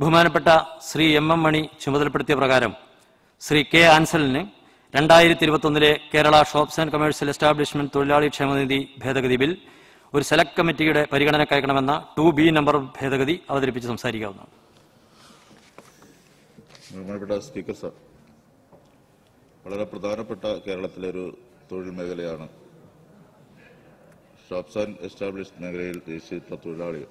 ബഹുമാനപ്പെട്ട ശ്രീ എം മണി ചുമതലപ്പെടുത്തിയ പ്രകാരം ശ്രീ കെ ആൻസലിന് 2021 Kerala shops and commercial establishment തൊഴിലാളി ക്ഷേമനിധി ഭേദഗതി ബിൽ ഒരു സെലക്ട് കമ്മിറ്റിയുടെ പരിഗണനയ്ക്ക് അയക്കണമെന്ന 2B നമ്പർ ഭേദഗതി അവതരിപ്പിച്ച് സംസാരിക്കാവുന്നതാണ്. ബഹുമാനപ്പെട്ട സ്പീക്കർ സർ, വളരെ പ്രധാനപ്പെട്ട കേരളത്തിലെ ഒരു തൊഴിൽ മേഖലയാണ് ഷോപ്സ് ആൻഡ് എസ്റ്റാബ്ലിഷ്ഡ് മേഖലയിൽ രജിസ്റ്റർ തൊഴിലാളികൾ.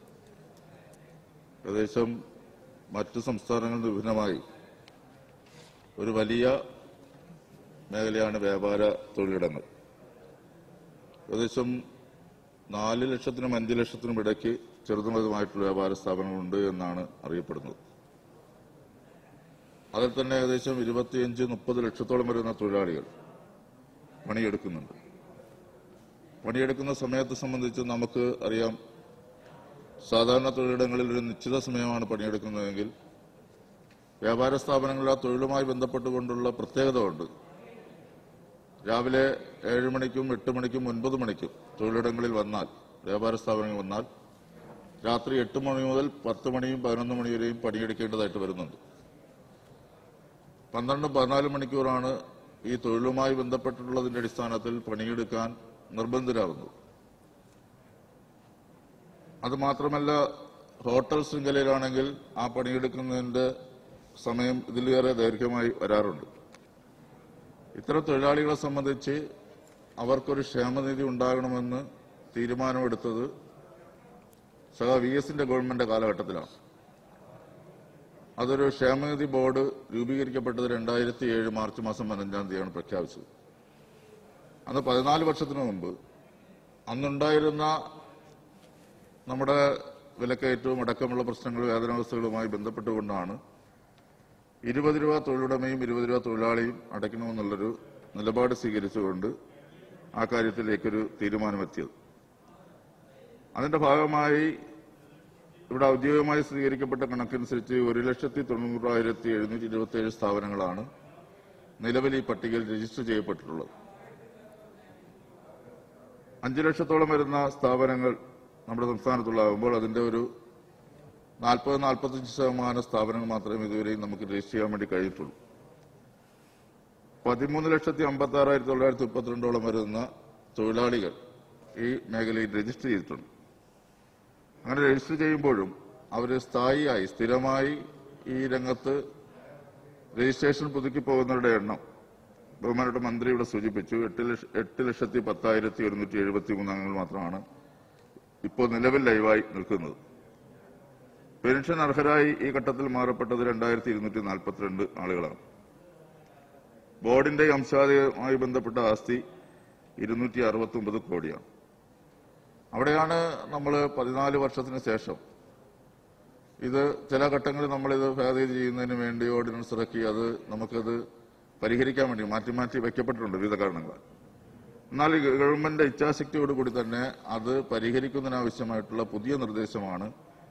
ഏകദേശം മറ്റ് സംസ്ഥാനങ്ങളിൽ നിന്ന് വിഭിന്നമായി ഒരു വലിയ മേഖലയാണ് വ്യാപാര തൊഴിലിടങ്ങൾ. ഏകദേശം 4 ലക്ഷത്തിനും 5 ലക്ഷത്തിനും ഇടയ്ക്ക് ചെറുതും വലുതുമായിട്ടുള്ള വ്യാപാര സ്ഥാപനങ്ങളുണ്ട് എന്നാണ് അറിയപ്പെടുന്നത്. അതിൽ തന്നെ ഏകദേശം 25-30 ലക്ഷത്തോളം വരുന്ന തൊഴിലാളികൾ പണിയെടുക്കുന്നുണ്ട്. പണിയെടുക്കുന്ന സമയത്തെ സംബന്ധിച്ച് നമുക്ക് അറിയാം, സാധാരണ തൊഴിലിടങ്ങളിൽ ഒരു നിശ്ചിത സമയമാണ് പണിയെടുക്കുന്നതെങ്കിൽ വ്യാപാര സ്ഥാപനങ്ങളിൽ ആ തൊഴിലുമായി ബന്ധപ്പെട്ടുകൊണ്ടുള്ള പ്രത്യേകത ഉണ്ട്. രാവിലെ 7 മണിക്കും 8 മണിക്കും 9 മണിക്കും തൊഴിലിടങ്ങളിൽ വന്നാൽ, വ്യാപാര സ്ഥാപനങ്ങളിൽ വന്നാൽ രാത്രി 8 മണി മുതൽ 10 മണിയും 11 മണി വരെയും പണിയെടുക്കേണ്ടതായിട്ട് വരുന്നുണ്ട്. 12-14 മണിക്കൂറാണ് ഈ തൊഴിലുമായി ബന്ധപ്പെട്ടിട്ടുള്ളതിന്റെ അടിസ്ഥാനത്തിൽ പണിയെടുക്കാൻ നിർബന്ധിതരാകുന്നത്. അതുമാത്രമല്ല, ഹോട്ടൽ ശൃംഖലയിലാണെങ്കിൽ ആ പണിയെടുക്കുന്നതിന്റെ സമയം ഇതിലേറെ ദൈർഘ്യമായി വരാറുണ്ട്. ഇത്തരം തൊഴിലാളികളെ സംബന്ധിച്ച് അവർക്കൊരു ക്ഷേമനിധി ഉണ്ടാകണമെന്ന് തീരുമാനമെടുത്തത് VS ഗവൺമെന്റ് കാലഘട്ടത്തിലാണ്. അതൊരു ക്ഷേമനിധി ബോർഡ് രൂപീകരിക്കപ്പെട്ടത് 2007 മാർച്ച് മാസം 15-ാം തീയതിയാണ് പ്രഖ്യാപിച്ചത്. അന്ന് 14 വർഷത്തിനു മുമ്പ് അന്നുണ്ടായിരുന്ന നമ്മുടെ വിലക്കയറ്റവും അടക്കമുള്ള പ്രശ്നങ്ങളും വേതനാവസ്ഥകളുമായി ബന്ധപ്പെട്ടുകൊണ്ടാണ് 20 രൂപ തൊഴിലുടമയും 20 രൂപ തൊഴിലാളിയും അടയ്ക്കണമെന്നുള്ളൊരു നിലപാട് സ്വീകരിച്ചുകൊണ്ട് ആ കാര്യത്തിലേക്കൊരു തീരുമാനമെത്തിയത്. അതിന്റെ ഭാഗമായി ഇവിടെ ഔദ്യോഗികമായി സ്ഥിരീകരിക്കപ്പെട്ട കണക്കനുസരിച്ച് 1,90,727 സ്ഥാപനങ്ങളാണ് നിലവിൽ ഈ പട്ടികയിൽ രജിസ്റ്റർ ചെയ്യപ്പെട്ടിട്ടുള്ളത്. 5 ലക്ഷത്തോളം വരുന്ന സ്ഥാപനങ്ങൾ നമ്മുടെ സംസ്ഥാനത്തുള്ളാകുമ്പോൾ അതിന്റെ ഒരു 40-45% സ്ഥാപനങ്ങൾ മാത്രമേ ഇതുവരെയും നമുക്ക് രജിസ്റ്റർ ചെയ്യാൻ വേണ്ടി കഴിഞ്ഞിട്ടുള്ളൂ. 13,56,932 വരുന്ന തൊഴിലാളികൾ ഈ മേഖലയിൽ രജിസ്റ്റർ ചെയ്തിട്ടുണ്ട്. അങ്ങനെ രജിസ്റ്റർ ചെയ്യുമ്പോഴും അവർ സ്ഥായിയായി സ്ഥിരമായി ഈ രംഗത്ത് രജിസ്ട്രേഷൻ പുതുക്കി പോകുന്നവരുടെ എണ്ണം ബഹുമാനപ്പെട്ട മന്ത്രി ഇവിടെ സൂചിപ്പിച്ചു. 8,10,173 അംഗങ്ങൾ മാത്രമാണ് ഇപ്പോൾ നിലവിൽ ലൈവായി നിൽക്കുന്നത്. പെൻഷൻ അർഹരായി ഈ ഘട്ടത്തിൽ മാറപ്പെട്ടത് 2,242 ആളുകളാണ്. ബോർഡിന്റെ അംശാദയുമായി ബന്ധപ്പെട്ട ആസ്തി 269 കോടിയാണ്. അവിടെയാണ് നമ്മൾ 14 വർഷത്തിന് ശേഷം ഇത് ചില ഘട്ടങ്ങളിൽ നമ്മളിത് ഭേദഗതി ചെയ്യുന്നതിന് വേണ്ടി ഓർഡിനൻസ് ഇറക്കി അത് നമുക്കത് പരിഹരിക്കാൻ വേണ്ടി മാറ്റി വയ്ക്കപ്പെട്ടിട്ടുണ്ട് വിവിധ കാരണങ്ങളാൽ. എന്നാൽ ഗവൺമെന്റ് ഇച്ഛാശക്തിയോടുകൂടി തന്നെ അത് പരിഹരിക്കുന്നതിനാവശ്യമായിട്ടുള്ള പുതിയ നിർദ്ദേശമാണ്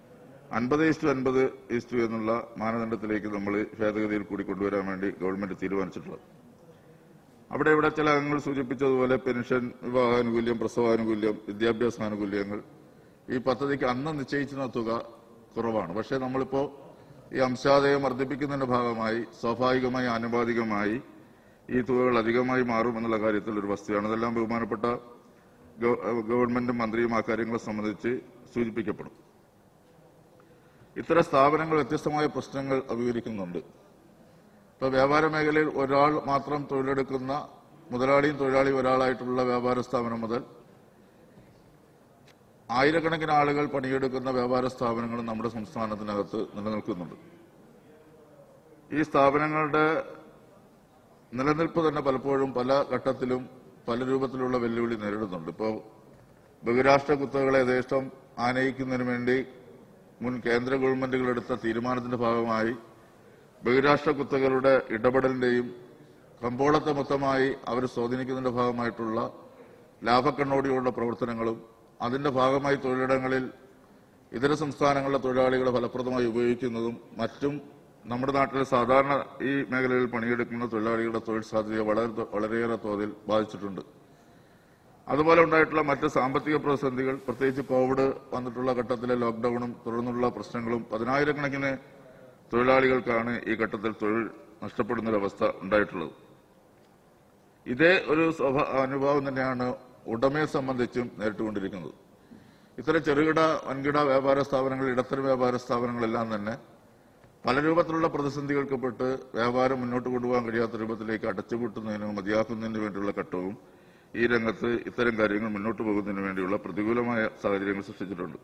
50:50 എന്നുള്ള മാനദണ്ഡത്തിലേക്ക് നമ്മൾ ഭേദഗതിയിൽ കൂടി കൊണ്ടുവരാൻ വേണ്ടി ഗവൺമെന്റ് തീരുമാനിച്ചിട്ടുള്ളത്. ഇവിടെ ചില അംഗങ്ങൾ സൂചിപ്പിച്ചതുപോലെ പെൻഷൻ, വിവാഹാനുകൂല്യം, പ്രസവാനുകൂല്യം, വിദ്യാഭ്യാസാനുകൂല്യങ്ങൾ ഈ പദ്ധതിക്ക് അന്ന് നിശ്ചയിച്ചിരുന്ന തുക കുറവാണ്. പക്ഷേ നമ്മളിപ്പോ ഈ അംശാദയം വർദ്ധിപ്പിക്കുന്നതിന്റെ ഭാഗമായി സ്വാഭാവികമായി ആനുപാതികമായി ഈ തുകകൾ അധികമായി മാറും എന്നുള്ള കാര്യത്തിൽ ഒരു വസ്തുതയാണ്. അതെല്ലാം ബഹുമാനപ്പെട്ട ഗവൺമെന്റും മന്ത്രിയും ആ കാര്യങ്ങളെ സംബന്ധിച്ച് സൂചിപ്പിക്കപ്പെടും. ഇത്തരം സ്ഥാപനങ്ങൾ വ്യത്യസ്തമായ പ്രശ്നങ്ങൾ അഭിമുഖീകരിക്കുന്നുണ്ട്. ഇപ്പൊ വ്യാപാര മേഖലയിൽ ഒരാൾ മാത്രം തൊഴിലെടുക്കുന്ന മുതലാളിയും തൊഴിലാളിയും ഒരാളായിട്ടുള്ള വ്യാപാര സ്ഥാപനം മുതൽ ആയിരക്കണക്കിന് ആളുകൾ പണിയെടുക്കുന്ന വ്യാപാര സ്ഥാപനങ്ങൾ നമ്മുടെ സംസ്ഥാനത്തിനകത്ത് നിലനിൽക്കുന്നുണ്ട്. ഈ സ്ഥാപനങ്ങളുടെ നിലനിൽപ്പ് തന്നെ പലപ്പോഴും പല ഘട്ടത്തിലും പല രൂപത്തിലുള്ള വെല്ലുവിളി നേരിടുന്നുണ്ട്. ഇപ്പോൾ ബഹുരാഷ്ട്ര കുത്തകളെ യഥേഷ്ടം ആനയിക്കുന്നതിന് വേണ്ടി മുൻ കേന്ദ്ര ഗവൺമെന്റുകൾ എടുത്ത തീരുമാനത്തിന്റെ ഭാഗമായി ബഹുരാഷ്ട്ര കുത്തകളുടെ ഇടപെടലിന്റെയും കമ്പോളത്തെ മൊത്തമായി അവർ സ്വാധീനിക്കുന്നതിന്റെ ഭാഗമായിട്ടുള്ള ലാഭക്കണ്ണോടിയുള്ള പ്രവർത്തനങ്ങളും അതിന്റെ ഭാഗമായി തൊഴിലിടങ്ങളിൽ ഇതര സംസ്ഥാനങ്ങളിലെ തൊഴിലാളികളെ ഫലപ്രദമായി ഉപയോഗിക്കുന്നതും മറ്റും നമ്മുടെ നാട്ടിലെ സാധാരണ ഈ മേഖലയിൽ പണിയെടുക്കുന്ന തൊഴിലാളികളുടെ തൊഴിൽ സാധ്യതയെ വളരെയേറെ തോതിൽ ബാധിച്ചിട്ടുണ്ട്. അതുപോലെ ഉണ്ടായിട്ടുള്ള മറ്റ് സാമ്പത്തിക പ്രതിസന്ധികൾ, പ്രത്യേകിച്ച് കോവിഡ് വന്നിട്ടുള്ള ഘട്ടത്തിലെ ലോക്ഡൌണും തുടർന്നുള്ള പ്രശ്നങ്ങളും 10,000-കണക്കിന് തൊഴിലാളികൾക്കാണ് ഈ ഘട്ടത്തിൽ തൊഴിൽ നഷ്ടപ്പെടുന്നൊരവസ്ഥ ഉണ്ടായിട്ടുള്ളത്. ഇതേ ഒരു അനുഭവം തന്നെയാണ് ഉടമയെ സംബന്ധിച്ചും നേരിട്ടുകൊണ്ടിരിക്കുന്നത്. ഇത്തരം ചെറുകിട വൻകിട വ്യാപാര സ്ഥാപനങ്ങൾ, ഇടത്തരം വ്യാപാര സ്ഥാപനങ്ങളെല്ലാം തന്നെ പല രൂപത്തിലുള്ള പ്രതിസന്ധികൾപ്പെട്ട് വ്യാപാരം മുന്നോട്ട് കൊണ്ടുപോകാൻ കഴിയാത്ത രൂപത്തിലേക്ക് അടച്ചുപൂട്ടുന്നതിനും മതിയാക്കുന്നതിനു വേണ്ടിയുള്ള ഘട്ടവും ഈ രംഗത്ത് ഇത്തരം കാര്യങ്ങൾ മുന്നോട്ട് പോകുന്നതിന് വേണ്ടിയുള്ള പ്രതികൂലമായ സാഹചര്യങ്ങൾ സൃഷ്ടിച്ചിട്ടുണ്ട്.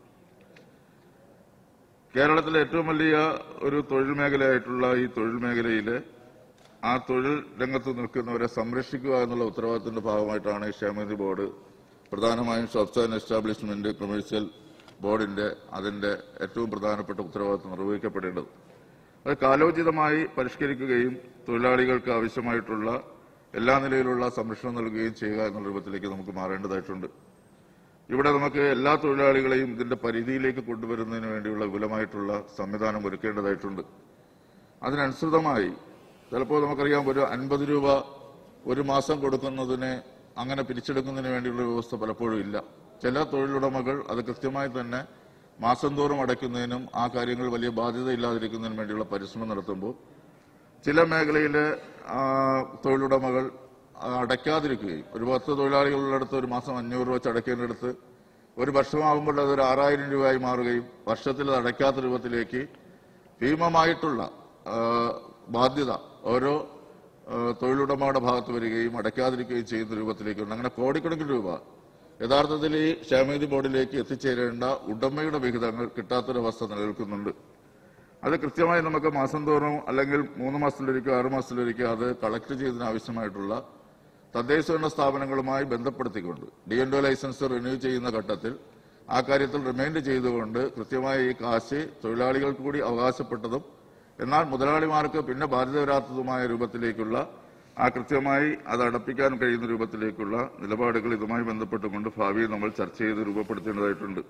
കേരളത്തിലെ ഏറ്റവും വലിയ ഒരു തൊഴിൽ മേഖലയായിട്ടുള്ള ഈ തൊഴിൽ മേഖലയിലെ ആ തൊഴിൽ രംഗത്ത് നിൽക്കുന്നവരെ സംരക്ഷിക്കുക എന്നുള്ള ഉത്തരവാദിത്തത്തിന്റെ ഭാഗമായിട്ടാണ് ഈ ക്ഷേമനിധി ബോർഡ് പ്രധാനമായും ഷോപ്സ് ആൻഡ് എസ്റ്റാബ്ലിഷ്മെന്റ് കൊമേഴ്സ്യൽ ബോർഡിന്റെ അതിന്റെ ഏറ്റവും പ്രധാനപ്പെട്ട ഉത്തരവാദിത്തം നിർവഹിക്കപ്പെടേണ്ടത്. അത് കാലോചിതമായി പരിഷ്കരിക്കുകയും തൊഴിലാളികൾക്ക് ആവശ്യമായിട്ടുള്ള എല്ലാ നിലയിലുള്ള സംരക്ഷണം നൽകുകയും ചെയ്യുക എന്ന രൂപത്തിലേക്ക് നമുക്ക് മാറേണ്ടതായിട്ടുണ്ട്. ഇവിടെ നമുക്ക് എല്ലാ തൊഴിലാളികളെയും ഇതിന്റെ പരിധിയിലേക്ക് കൊണ്ടുവരുന്നതിന് വേണ്ടിയുള്ള വിപുലമായിട്ടുള്ള സംവിധാനം ഒരുക്കേണ്ടതായിട്ടുണ്ട്. അതിനനുസൃതമായി ചിലപ്പോൾ നമുക്കറിയാം, ഒരു 50 രൂപ ഒരു മാസം കൊടുക്കുന്നതിന് അങ്ങനെ പിരിച്ചെടുക്കുന്നതിന് വേണ്ടിയുള്ള വ്യവസ്ഥ പലപ്പോഴും ഇല്ല. ചില തൊഴിലുടമകൾ അത് കൃത്യമായി തന്നെ മാസം തോറും അടയ്ക്കുന്നതിനും ആ കാര്യങ്ങൾ വലിയ ബാധ്യത ഇല്ലാതിരിക്കുന്നതിനും വേണ്ടിയുള്ള പരിശ്രമം നടത്തുമ്പോൾ ചില മേഖലയിലെ തൊഴിലുടമകൾ അടയ്ക്കാതിരിക്കുകയും, ഒരു 10 തൊഴിലാളികളുള്ളിടത്ത് ഒരു മാസം 500 രൂപ അടയ്ക്കേണ്ടടുത്ത് ഒരു വർഷമാകുമ്പോൾ അതൊരു 6000 രൂപയായി മാറുകയും വർഷത്തിൽ അത് അടയ്ക്കാത്ത രൂപത്തിലേക്ക് ഭീമമായിട്ടുള്ള ബാധ്യത ഓരോ തൊഴിലുടമയുടെ ഭാഗത്ത് വരികയും അടയ്ക്കാതിരിക്കുകയും ചെയ്യുന്ന രൂപത്തിലേക്കുണ്ട്. അങ്ങനെ കോടിക്കണക്കിന് രൂപ യഥാർത്ഥത്തിൽ ഈ ക്ഷേമനിധി ബോർഡിലേക്ക് എത്തിച്ചേരേണ്ട ഉടമയുടെ വിഹിതങ്ങൾ കിട്ടാത്തൊരവസ്ഥ നിലനിൽക്കുന്നുണ്ട്. അത് കൃത്യമായി നമുക്ക് മാസം തോറും അല്ലെങ്കിൽ 3 മാസത്തിലൊരിക്കോ 6 മാസത്തിലൊരിക്കോ അത് കളക്ട് ചെയ്തതിന് ആവശ്യമായിട്ടുള്ള തദ്ദേശഭരണ സ്ഥാപനങ്ങളുമായി ബന്ധപ്പെടുത്തിക്കൊണ്ട് DNO ലൈസൻസ് റിന്യൂ ചെയ്യുന്ന ഘട്ടത്തിൽ ആ കാര്യത്തിൽ റിമൈൻഡ് ചെയ്തുകൊണ്ട് കൃത്യമായി ഈ കാശ് തൊഴിലാളികൾക്ക് കൂടി അവകാശപ്പെട്ടതും എന്നാൽ മുതലാളിമാർക്ക് പിന്നെ ബാധ്യത വരാത്തതുമായ രൂപത്തിലേക്കുള്ള ആ കൃത്യമായി അത് അടപ്പിക്കാൻ കഴിയുന്ന രൂപത്തിലേക്കുള്ള നിലപാടുകൾ ഇതുമായി ബന്ധപ്പെട്ടുകൊണ്ട് ഭാവിയിൽ നമ്മൾ ചർച്ച ചെയ്ത് രൂപപ്പെടുത്തേണ്ടതായിട്ടുണ്ട്.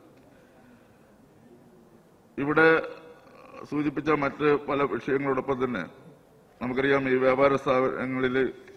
ഇവിടെ സൂചിപ്പിച്ച മറ്റ് പല വിഷയങ്ങളോടൊപ്പം തന്നെ നമുക്കറിയാം, ഈ വ്യാപാര സ്ഥാപനങ്ങളിൽ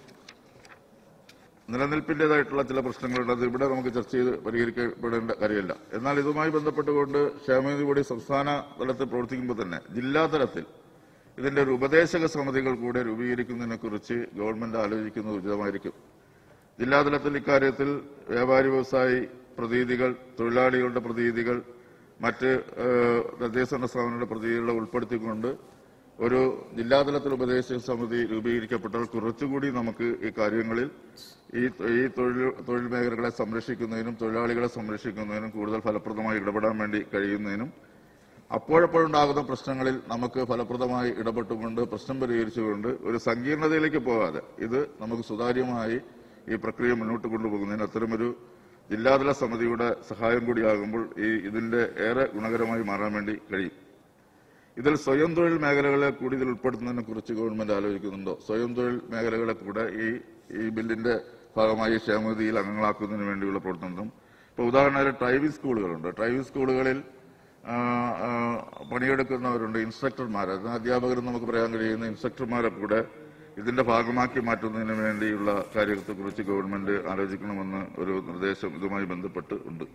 നിലനിൽപ്പിന്റേതായിട്ടുള്ള ചില പ്രശ്നങ്ങളുണ്ട്. അത് ഇവിടെ നമുക്ക് ചർച്ച ചെയ്ത് പരിഹരിക്കപ്പെടേണ്ട കാര്യമല്ല. എന്നാൽ ഇതുമായി ബന്ധപ്പെട്ടുകൊണ്ട് ക്ഷേമനിധി ബോർഡ് സംസ്ഥാന തലത്തിൽ പ്രവർത്തിക്കുമ്പോൾ തന്നെ ജില്ലാ തലത്തിൽ ഇതിന്റെ ഒരു ഉപദേശക സമിതികൾ കൂടെ രൂപീകരിക്കുന്നതിനെ കുറിച്ച് ഗവൺമെന്റ് ആലോചിക്കുന്നത് ഉചിതമായിരിക്കും. ജില്ലാതലത്തിൽ ഇക്കാര്യത്തിൽ വ്യാപാരി വ്യവസായി പ്രതിനിധികൾ, തൊഴിലാളികളുടെ പ്രതിനിധികൾ, മറ്റ് തദ്ദേശഭരണ സ്ഥാപനങ്ങളുടെ പ്രതിനിധികളെ ഉൾപ്പെടുത്തിക്കൊണ്ട് ഒരു ജില്ലാതലത്തിൽ ഉപദേശക സമിതി രൂപീകരിക്കപ്പെട്ടാൽ കുറച്ചുകൂടി നമുക്ക് ഈ കാര്യങ്ങളിൽ ഈ തൊഴിൽ മേഖലകളെ സംരക്ഷിക്കുന്നതിനും തൊഴിലാളികളെ സംരക്ഷിക്കുന്നതിനും കൂടുതൽ ഫലപ്രദമായി ഇടപെടാൻ വേണ്ടി കഴിയുന്നതിനും അപ്പോഴപ്പോഴുണ്ടാകുന്ന പ്രശ്നങ്ങളിൽ നമുക്ക് ഫലപ്രദമായി ഇടപെട്ടുകൊണ്ട് പ്രശ്നം പരിഹരിച്ചുകൊണ്ട് ഒരു സങ്കീർണതയിലേക്ക് പോകാതെ ഇത് നമുക്ക് സുതാര്യമായി ഈ പ്രക്രിയ മുന്നോട്ട് കൊണ്ടുപോകുന്നതിന് അത്തരമൊരു ജില്ലാതല സമിതിയുടെ സഹായം കൂടിയാകുമ്പോൾ ഇതിന്റെ ഏറെ ഗുണകരമായി മാറാൻ വേണ്ടി കഴിയും. ഇതിൽ സ്വയം തൊഴിൽ മേഖലകളെ കൂടി ഇതിൽ ഉൾപ്പെടുത്തുന്നതിനെ കുറിച്ച് ഗവൺമെന്റ് ആലോചിക്കുന്നുണ്ടോ? സ്വയം തൊഴിൽ മേഖലകളെ കൂടെ ഈ ബില്ലിന്റെ ഭാഗമായി ക്ഷേമനിധിയിൽ അംഗങ്ങളാക്കുന്നതിന് വേണ്ടിയുള്ള പ്രവർത്തനം. ഇപ്പോൾ ഉദാഹരണത്തിന് ഡ്രൈവിംഗ് സ്കൂളുകളുണ്ട്. ഡ്രൈവിംഗ് സ്കൂളുകളിൽ പണിയെടുക്കുന്നവരുണ്ട്, ഇൻസ്ട്രക്ടർമാർ, അധ്യാപകരെന്ന് നമുക്ക് പറയാൻ കഴിയുന്ന ഇൻസ്ട്രക്ടർമാരെ കൂടെ ഇതിന്റെ ഭാഗമാക്കി മാറ്റുന്നതിന് വേണ്ടിയുള്ള കാര്യത്തെക്കുറിച്ച് ഗവൺമെന്റ് ആലോചിക്കണമെന്ന് ഒരു നിർദ്ദേശം ഇതുമായി ബന്ധപ്പെട്ട് ഉണ്ട്.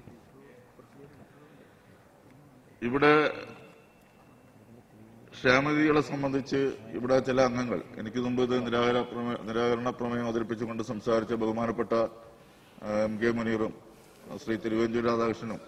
ഇവിടെ ക്ഷേമനിധികളെ സംബന്ധിച്ച് ഇവിടെ ചില അംഗങ്ങൾ, എനിക്ക് മുമ്പ് ഇത് നിരാകരണ പ്രമേയം അവതരിപ്പിച്ചുകൊണ്ട് സംസാരിച്ച ബഹുമാനപ്പെട്ട MK മുനീറും ശ്രീ തിരുവഞ്ചൂർ രാധാകൃഷ്ണനും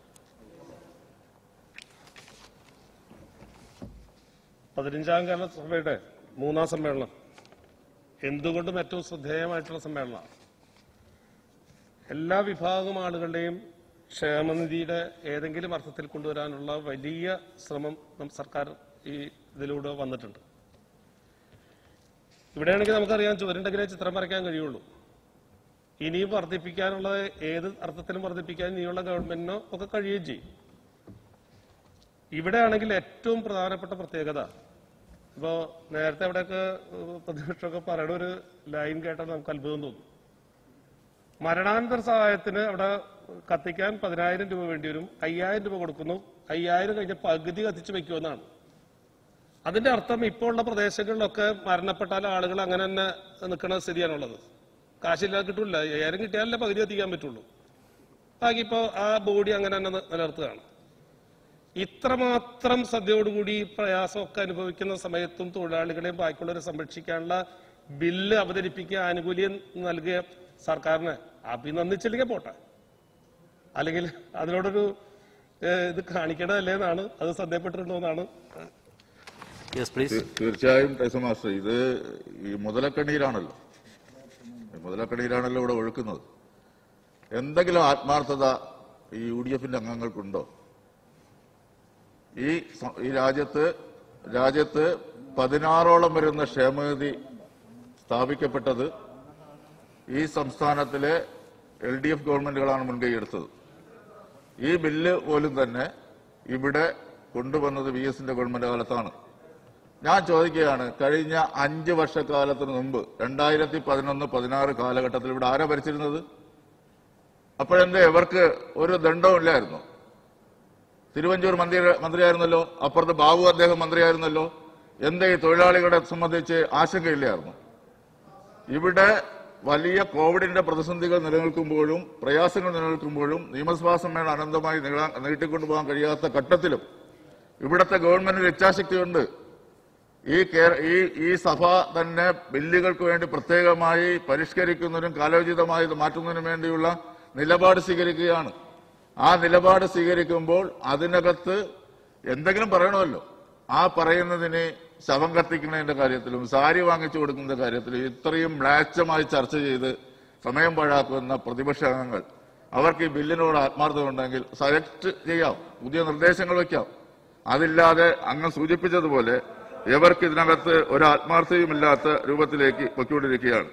15ാം കേരള സഭയുടെ 3ാം സമ്മേളനം എന്തുകൊണ്ടും ഏറ്റവും ശ്രദ്ധേയമായിട്ടുള്ള സമ്മേളനമാണ്. എല്ലാ വിഭാഗം ആളുകളുടെയും ക്ഷേമനിധിയുടെ ഏതെങ്കിലും അർത്ഥത്തിൽ കൊണ്ടുവരാനുള്ള വലിയ ശ്രമം സർക്കാർ ഈ ഇതിലൂടെ വന്നിട്ടുണ്ട്. ഇവിടെയാണെങ്കിൽ നമുക്കറിയാം, ചുവരുണ്ടെങ്കിലേ ചിത്രം വരയ്ക്കാൻ കഴിയുള്ളൂ. ഇനിയും വർദ്ധിപ്പിക്കാനുള്ള ഏത് അർത്ഥത്തിലും വർദ്ധിപ്പിക്കാൻ ഇനിയുള്ള ഗവൺമെന്റിനോ ഒക്കെ കഴിയുകയും ചെയ്യും. ഇവിടെയാണെങ്കിൽ ഏറ്റവും പ്രധാനപ്പെട്ട പ്രത്യേകത, ഇപ്പോ നേരത്തെ അവിടെയൊക്കെ പ്രതിപക്ഷമൊക്കെ പറയണ ഒരു ലൈൻ കേട്ടാൽ നമുക്ക് അത്ഭുതം തോന്നും. മരണാനന്തര സഹായത്തിന് അവിടെ കത്തിക്കാൻ 10,000 രൂപ വേണ്ടി വരും, 5,000 രൂപ കൊടുക്കുന്നു, 5,000 കഴിഞ്ഞ പകുതി കത്തിച്ച് വെക്കുമെന്നാണ്. അതിന്റെ അർത്ഥം ഇപ്പോൾ ഉള്ള പ്രദേശങ്ങളിലൊക്കെ മരണപ്പെട്ടാൽ ആളുകൾ അങ്ങനെ തന്നെ നിൽക്കുന്ന സ്ഥിതിയാണുള്ളത്. കാശില്ലാതെ കിട്ടൂല, 5,000 കിട്ടിയാലല്ലേ പകുതി കത്തിക്കാൻ പറ്റുള്ളൂ. ബാക്കി ഇപ്പോ ആ ബോഡി അങ്ങനെ തന്നെ നിലനിർത്തുകയാണ്. ഇത്രമാത്രം സദ്യയോടുകൂടി പ്രയാസമൊക്കെ അനുഭവിക്കുന്ന സമയത്തും തൊഴിലാളികളെയും ബാക്കിയുള്ളവരെ സംരക്ഷിക്കാനുള്ള ബില്ല് അവതരിപ്പിക്കുക, ആനുകൂല്യം നൽകിയ സർക്കാരിനെ അഭിനന്ദിച്ചില്ലെങ്കിൽ പോട്ടെ, അല്ലെങ്കിൽ അതിനോടൊരു ഇത് കാണിക്കേണ്ടതല്ലേ എന്നാണ്, അത് ശ്രദ്ധയപ്പെട്ടിട്ടുണ്ടോ എന്നാണ്. തീർച്ചയായും ടൈസൺ മാസ്റ്റർ, ഇത് ഈ മുതലക്കണ്ണീരാണല്ലോ ഇവിടെ ഒഴുക്കുന്നത്. എന്തെങ്കിലും ആത്മാർത്ഥത ഈ UDF അംഗങ്ങൾക്കുണ്ടോ? ഈ രാജ്യത്ത് 16ഓളം വരുന്ന ക്ഷേമനിധി സ്ഥാപിക്കപ്പെട്ടത് ഈ സംസ്ഥാനത്തിലെ LDF ഗവൺമെന്റുകളാണ് മുൻകൈയെടുത്തത്. ഈ ബില്ല് പോലും തന്നെ ഇവിടെ കൊണ്ടുവന്നത് VS ഗവൺമെന്റ് കാലത്താണ്. ഞാൻ ചോദിക്കുകയാണ്, കഴിഞ്ഞ 5 വർഷക്കാലത്തിന് മുമ്പ് 2011-16 കാലഘട്ടത്തിൽ ഇവിടെ ആരാ ഭരിച്ചിരുന്നത്? അപ്പോഴെന്തേ ഇവർക്ക് ഒരു ദണ്ഡവും ഇല്ലായിരുന്നു? തിരുവഞ്ചൂർ മന്ത്രിയായിരുന്നല്ലോ, അപ്പുറത്ത് ബാബു അദ്ദേഹം മന്ത്രിയായിരുന്നല്ലോ. എന്തേ തൊഴിലാളികളെ സംബന്ധിച്ച് ആശങ്കയില്ലായിരുന്നു? ഇവിടെ വലിയ കോവിഡിന്റെ പ്രതിസന്ധികൾ നിലനിൽക്കുമ്പോഴും പ്രയാസങ്ങൾ നിലനിൽക്കുമ്പോഴും നിയമസഭാ സമ്മേളനം അനന്തമായി നീട്ടിക്കൊണ്ടുപോകാൻ കഴിയാത്ത ഘട്ടത്തിലും ഇവിടുത്തെ ഗവൺമെന്റിന് ഇച്ഛാശക്തിയുണ്ട്. ഈ സഭ തന്നെ ബില്ലുകൾക്ക് വേണ്ടി പ്രത്യേകമായി പരിഷ്കരിക്കുന്നതിനും കാലോചിതമായി ഇത് മാറ്റുന്നതിനും വേണ്ടിയുള്ള നിലപാട് സ്വീകരിക്കുകയാണ്. ആ നിലപാട് സ്വീകരിക്കുമ്പോൾ അതിനകത്ത് എന്തെങ്കിലും പറയണമല്ലോ. ആ പറയുന്നതിന് ശവം കത്തിക്കുന്നതിന്റെ കാര്യത്തിലും സാരി വാങ്ങിച്ചു കൊടുക്കുന്ന കാര്യത്തിലും ഇത്രയും മ്ലേച്ഛമായി ചർച്ച ചെയ്ത് സമയം പാഴാക്കുന്ന പ്രതിപക്ഷ അംഗങ്ങൾ, അവർക്ക് ഈ ബില്ലിനോട് ആത്മാർത്ഥത ഉണ്ടെങ്കിൽ സജക്ട് ചെയ്യാം, പുതിയ നിർദ്ദേശങ്ങൾ വയ്ക്കാം. അതില്ലാതെ അങ്ങ് സൂചിപ്പിച്ചതുപോലെ ഇവർക്ക് ഇതിനകത്ത് ഒരു ആത്മാർത്ഥതയുമില്ലാത്ത രൂപത്തിലേക്ക് പൊയ്ക്കൊണ്ടിരിക്കുകയാണ്.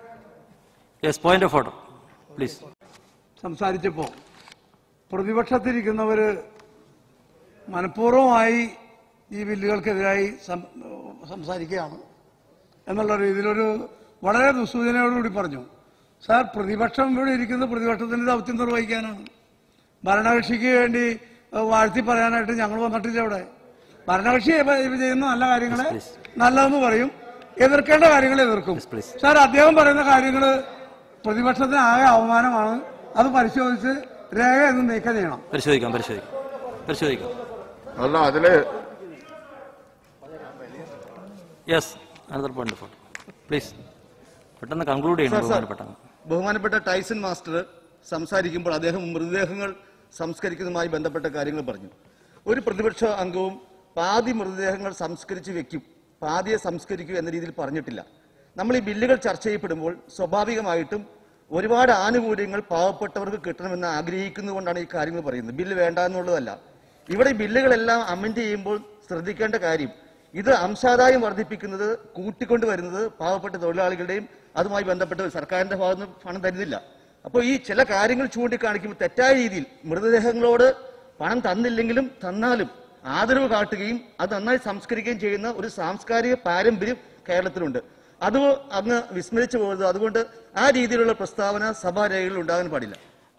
സംസാരിച്ചപ്പോ പ്രതിപക്ഷത്തിരിക്കുന്നവര് മനഃപൂർവ്വമായി ഈ ബില്ലുകൾക്കെതിരായി സംസാരിക്കുകയാണ് എന്നുള്ള രീതിയിലൊരു വളരെ ദുസ്സൂചനയോടുകൂടി പറഞ്ഞു. സാർ, പ്രതിപക്ഷം ഇവിടെ ഇരിക്കുന്നത് പ്രതിപക്ഷത്തിന്റെ ദൗത്യം നിർവഹിക്കാനാണ്. ഭരണകക്ഷിക്ക് വേണ്ടി വാഴ്ത്തി പറയാനായിട്ട് ഞങ്ങൾ വന്നിട്ടില്ല. ഇവിടെ ഭരണകക്ഷി ചെയ്യുന്ന നല്ല കാര്യങ്ങളെ നല്ലതെന്ന് പറയും, എതിർക്കേണ്ട കാര്യങ്ങൾ എതിർക്കും. സാർ, അദ്ദേഹം പറയുന്ന കാര്യങ്ങൾ പ്രതിപക്ഷത്തിന് ആകെ അവമാനമാണ്. അത് പരിശോധിച്ച് രേഖ എന്ന് നീക്കം ചെയ്യണം. പരിശോധിക്കാം. അല്ല, അതില് പെട്ടെന്ന് കൺക്ലൂഡ് ചെയ്യണം. ബഹുമാനപ്പെട്ട ടൈസൺ മാസ്റ്റർ സംസാരിക്കുമ്പോൾ അദ്ദേഹം മൃതദേഹങ്ങൾ സംസ്കരിക്കുന്നതുമായി ബന്ധപ്പെട്ട കാര്യങ്ങൾ പറഞ്ഞു. ഒരു പ്രതിപക്ഷ അംഗവും പാതി മൃതദേഹങ്ങൾ സംസ്കരിച്ച് വെക്കും, പാതിയെ സംസ്കരിക്കൂ എന്ന രീതിയിൽ പറഞ്ഞിട്ടില്ല. നമ്മൾ ഈ ബില്ലുകൾ ചർച്ച ചെയ്യപ്പെടുമ്പോൾ സ്വാഭാവികമായിട്ടും ഒരുപാട് ആനുകൂല്യങ്ങൾ പാവപ്പെട്ടവർക്ക് കിട്ടണമെന്ന് ആഗ്രഹിക്കുന്നതുകൊണ്ടാണ് ഈ കാര്യങ്ങൾ പറയുന്നത്. ബില്ല് വേണ്ട എന്നുള്ളതല്ല. ഇവിടെ ഈ ബില്ലുകളെല്ലാം അമെൻഡ് ചെയ്യുമ്പോൾ ശ്രദ്ധിക്കേണ്ട കാര്യം, ഇത് അംശാദായം വർദ്ധിപ്പിക്കുന്നത്, കൂട്ടിക്കൊണ്ടുവരുന്നത് പാവപ്പെട്ട തൊഴിലാളികളുടെയും അതുമായി ബന്ധപ്പെട്ട സർക്കാരിന്റെ ഭാഗത്ത് നിന്ന് പണം തരുന്നില്ല. അപ്പോൾ ഈ ചില കാര്യങ്ങൾ ചൂണ്ടിക്കാണിക്കുമ്പോൾ തെറ്റായ രീതിയിൽ മൃതദേഹങ്ങളോട് പണം തന്നില്ലെങ്കിലും തന്നാലും ആദരവ് കാട്ടുകയും അത് നന്നായി സംസ്കരിക്കുകയും ചെയ്യുന്ന ഒരു സാംസ്കാരിക പാരമ്പര്യം കേരളത്തിലുണ്ട്. അത് അങ്ങ് വിസ്മരിച്ചു പോകുന്നത്. അതുകൊണ്ട് ആ രീതിയിലുള്ള പ്രസ്താവന സഭാരേഖകളിൽ ഉണ്ടാകാൻ പാടില്ല.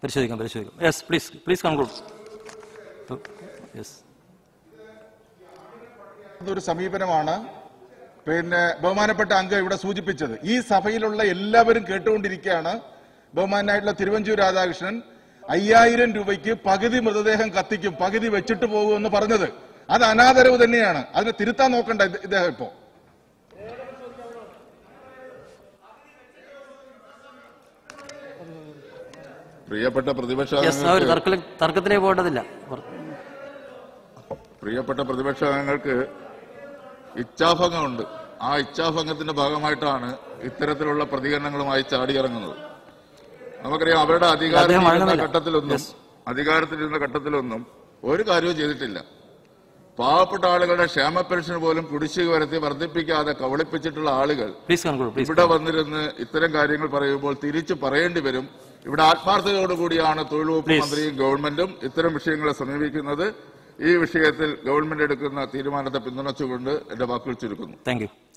ഒരു സമീപനമാണ് ബഹുമാനപ്പെട്ട അംഗം ഇവിടെ സൂചിപ്പിച്ചത്. ഈ സഭയിലുള്ള എല്ലാവരും കേട്ടുകൊണ്ടിരിക്കുകയാണ്. ബഹുമാനായിട്ടുള്ള തിരുവഞ്ചൂർ രാധാകൃഷ്ണൻ 5000 രൂപയ്ക്ക് പകുതി മൃതദേഹം കത്തിക്കും, പകുതി വെച്ചിട്ട് പോകുമെന്ന് പറഞ്ഞത് അത് അനാദരവ് തന്നെയാണ്. അതിനെ തിരുത്താൻ നോക്കണ്ട ഇദ്ദേഹം. ഇപ്പോ പ്രിയപ്പെട്ട പ്രതിപക്ഷ അംഗങ്ങൾക്ക് ഇച്ഛാഭംഗമുണ്ട്. ആ ഇച്ഛാഭംഗത്തിന്റെ ഭാഗമായിട്ടാണ് ഇത്തരത്തിലുള്ള പ്രതികരണങ്ങളുമായി ചാടിയിറങ്ങുന്നത്. നമുക്കറിയാം, അവരുടെ അധികാരത്തിലിരുന്ന ഘട്ടത്തിലൊന്നും ഒരു കാര്യവും ചെയ്തിട്ടില്ല. പാവപ്പെട്ട ആളുകളുടെ ക്ഷേമ പെൻഷൻ പോലും കുടിശ്ശിക വരുത്തി വർദ്ധിപ്പിക്കാതെ കബളിപ്പിച്ചിട്ടുള്ള ആളുകൾ ഇവിടെ വന്നിരുന്ന് ഇത്തരം കാര്യങ്ങൾ പറയുമ്പോൾ തിരിച്ചു പറയേണ്ടി വരും. ഇവിടെ ആത്മാർത്ഥതയോടുകൂടിയാണ് തൊഴിൽ വകുപ്പ് മന്ത്രിയും ഗവൺമെന്റും ഇത്തരം വിഷയങ്ങളെ സമീപിക്കുന്നത്. ഈ വിഷയത്തിൽ ഗവൺമെന്റ് എടുക്കുന്ന തീരുമാനത്തെ പിന്തുണച്ചുകൊണ്ട് എന്റെ വാക്കുകൾ ചുരുക്കുന്നു. Thank you.